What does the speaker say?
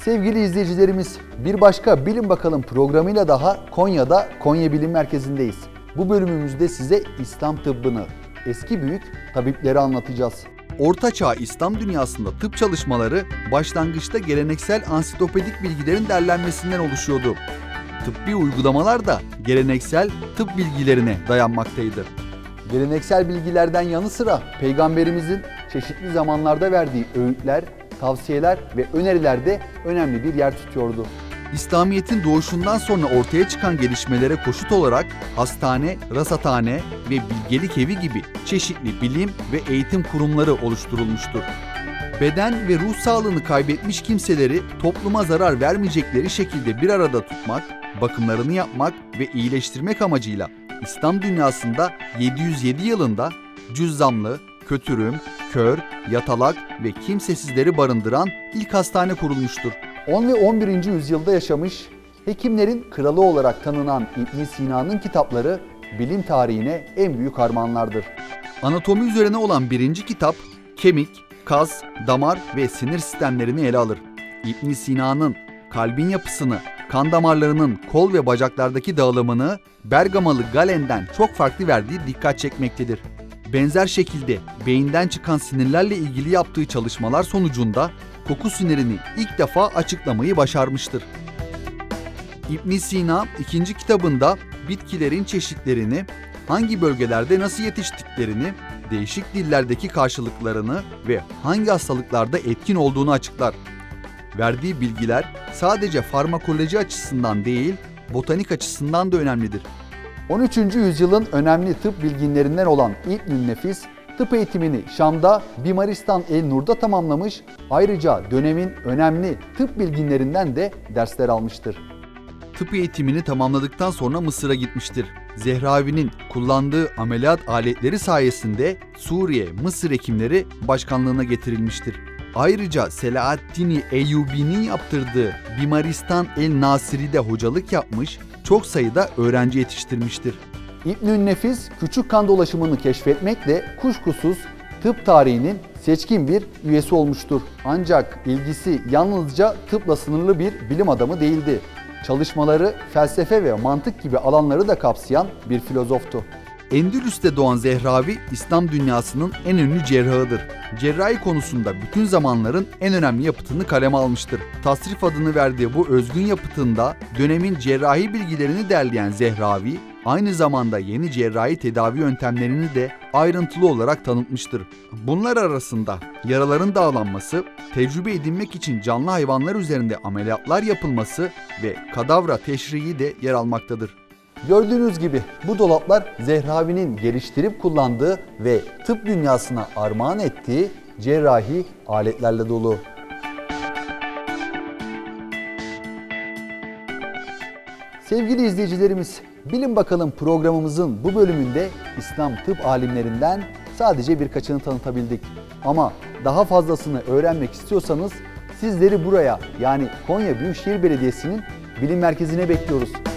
Sevgili izleyicilerimiz, bir başka Bilin Bakalım programıyla daha Konya'da Konya Bilim Merkezi'ndeyiz. Bu bölümümüzde size İslam tıbbını, eski büyük tabipleri anlatacağız. Ortaçağ İslam dünyasında tıp çalışmaları başlangıçta geleneksel ansiklopedik bilgilerin derlenmesinden oluşuyordu. Tıbbi uygulamalar da geleneksel tıp bilgilerine dayanmaktaydı. Geleneksel bilgilerden yanı sıra Peygamberimizin çeşitli zamanlarda verdiği öğütler, tavsiyeler ve öneriler de önemli bir yer tutuyordu. İslamiyet'in doğuşundan sonra ortaya çıkan gelişmelere koşut olarak hastane, rasathane ve bilgelik evi gibi çeşitli bilim ve eğitim kurumları oluşturulmuştur. Beden ve ruh sağlığını kaybetmiş kimseleri topluma zarar vermeyecekleri şekilde bir arada tutmak, bakımlarını yapmak ve iyileştirmek amacıyla İslam dünyasında 707 yılında Cüzzamlı, Kötürüm, Kör, Yatalak ve kimsesizleri barındıran ilk hastane kurulmuştur. 10 ve 11. yüzyılda yaşamış, hekimlerin kralı olarak tanınan İbn Sina'nın kitapları bilim tarihine en büyük armağanlardır. Anatomi üzerine olan birinci kitap, kemik, kas, damar ve sinir sistemlerini ele alır. İbn Sina'nın kalbin yapısını, kan damarlarının kol ve bacaklardaki dağılımını Bergamalı Galen'den çok farklı verdiği dikkat çekmektedir. Benzer şekilde beyinden çıkan sinirlerle ilgili yaptığı çalışmalar sonucunda koku sinirini ilk defa açıklamayı başarmıştır. İbn Sina ikinci kitabında bitkilerin çeşitlerini, hangi bölgelerde nasıl yetiştiklerini, değişik dillerdeki karşılıklarını ve hangi hastalıklarda etkin olduğunu açıklar. Verdiği bilgiler sadece farmakoloji açısından değil, botanik açısından da önemlidir. 13. yüzyılın önemli tıp bilginlerinden olan İbnü'n Nefis, tıp eğitimini Şam'da Bimaristan el-Nur'da tamamlamış, ayrıca dönemin önemli tıp bilginlerinden de dersler almıştır. Tıp eğitimini tamamladıktan sonra Mısır'a gitmiştir. Zehravi'nin kullandığı ameliyat aletleri sayesinde Suriye, Mısır hekimleri başkanlığına getirilmiştir. Ayrıca Selahaddin Eyyubi'nin yaptırdığı Bimaristan el-Nasiri'de hocalık yapmış, çok sayıda öğrenci yetiştirmiştir. İbnü'n Nefis, küçük kan dolaşımını keşfetmekle kuşkusuz tıp tarihinin seçkin bir üyesi olmuştur. Ancak ilgisi yalnızca tıpla sınırlı bir bilim adamı değildi. Çalışmaları felsefe ve mantık gibi alanları da kapsayan bir filozoftu. Endülüs'te doğan Zehravi, İslam dünyasının en ünlü cerrahıdır. Cerrahi konusunda bütün zamanların en önemli yapıtını kaleme almıştır. Tasrif adını verdiği bu özgün yapıtında dönemin cerrahi bilgilerini derleyen Zehravi, aynı zamanda yeni cerrahi tedavi yöntemlerini de ayrıntılı olarak tanıtmıştır. Bunlar arasında yaraların dağlanması, tecrübe edinmek için canlı hayvanlar üzerinde ameliyatlar yapılması ve kadavra teşrihi de yer almaktadır. Gördüğünüz gibi bu dolaplar Zehravi'nin geliştirip kullandığı ve tıp dünyasına armağan ettiği cerrahi aletlerle dolu. Sevgili izleyicilerimiz, Bilin Bakalım programımızın bu bölümünde İslam tıp alimlerinden sadece birkaçını tanıtabildik. Ama daha fazlasını öğrenmek istiyorsanız sizleri buraya, yani Konya Büyükşehir Belediyesi'nin bilim merkezine bekliyoruz.